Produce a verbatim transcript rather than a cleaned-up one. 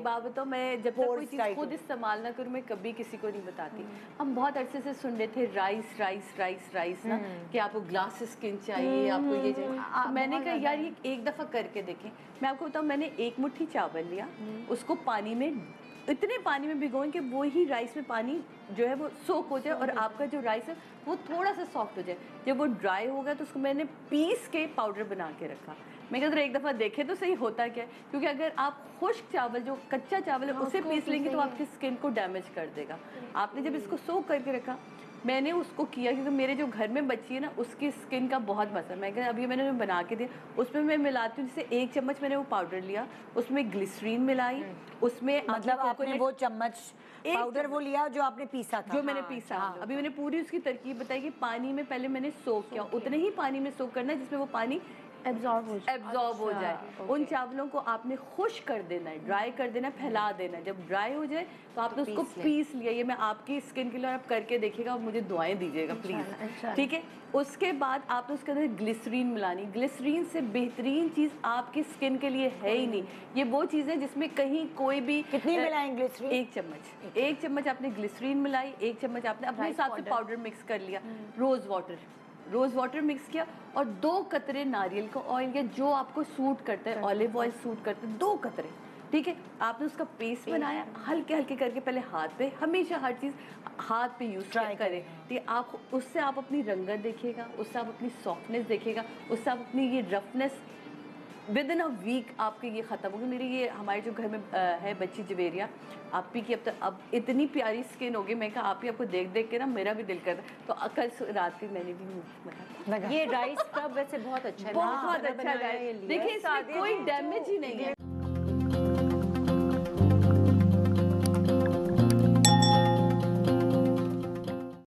बात बताओ, मैं जब तक कोई चीज़ खुद इस्तेमाल ना करूँ मैं कभी किसी को नहीं बताती। हम बहुत अरसे से सुन रहे थे राइस राइस राइस राइस ना, कि आपको ग्लास स्किन चाहिए, आपको ये चाहिए। तो मैंने कहा यार ये एक दफ़ा करके देखें। मैं आपको बताऊँ, मैंने एक मुट्ठी चावल लिया, उसको पानी में, इतने पानी में भिगोएं कि वो ही राइस में पानी जो है वो सोक हो जाए और आपका जो राइस है वो थोड़ा सा सॉफ्ट हो जाए। जब वो ड्राई हो गया तो उसको मैंने पीस के पाउडर बना के रखा। मैं कहता एक दफ़ा देखे तो सही होता क्या है, क्योंकि अगर आप खुश्क चावल, जो कच्चा चावल है उसे पीस लेंगे तो आपकी स्किन को डैमेज कर देगा। आपने जब इसको सोक करके रखा, मैंने उसको किया क्योंकि मेरे जो घर में बच्ची है ना उसकी स्किन का बहुत मसला। मैं कहा अभी मैंने बना के दिया, उसमें मैं मिलाती हूँ। जैसे एक चम्मच मैंने वो पाउडर लिया, उसमें ग्लिसरीन मिलाई, उसमें मतलब आपने वो चम्मच पाउडर वो लिया जो आपने पीसा था, जो मैंने पीसा। अभी मैंने पूरी उसकी तरकीब बताई कि पानी में पहले मैंने सोक किया, उतने ही पानी में सोक करना है जिसमें वो पानी एब्जॉर्ब हो जाए एब्जॉर्ब हो जाए। उन चावलों को आपने खुश कर देना है, ड्राई कर देना है, फैला देना है। जब ड्राई हो जाए तो आपने उसको पीस लिया। ये मैं आपकी स्किन के लिए आप करके देखिएगा और मुझे दुआएं दीजिएगा प्लीज़, ठीक है। उसके बाद आपने उसके अंदर ग्लिसरीन मिलानी। ग्लिसरीन से बेहतरीन चीज़ आपकी स्किन के लिए है ही नहीं। ये वो चीज़ है जिसमें कहीं कोई भी। कितनी मिलाएं ग्लिसरीन? एक चम्मच एक चम्मच आपने ग्लिसरीन मिलाई, एक चम्मच आपने अपने हिसाब से पाउडर मिक्स कर लिया, rose water rose water mix किया और दो कतरे नारियल का ऑयल या जो आपको सूट करता है, ऑलिव ऑयल सूट करता है, दो कतरे, ठीक है। आपने उसका पेस्ट बनाया, हल्के हल्के करके पहले हाथ पे, हमेशा हर चीज़ हाथ पे यूज़ करें, ठीक है। आप उससे आप अपनी रंगत देखिएगा, उससे आप अपनी सॉफ्टनेस देखिएगा, उससे आप अपनी ये roughness within a week आपके ये ख़त्म होगी। मेरी ये हमारे जो घर में आ, है बच्ची जवेरिया, आप ही की अब तक अब इतनी प्यारी स्किन होगी। मैं कहा आप ही आपको देख देख के ना मेरा भी दिल करता। तो कल रात की मैंने भी ये राइस स्क्रब वैसे बहुत अच्छा है, बहुत अच्छा है। देखिए इसमें कोई डैमेज ही नहीं है।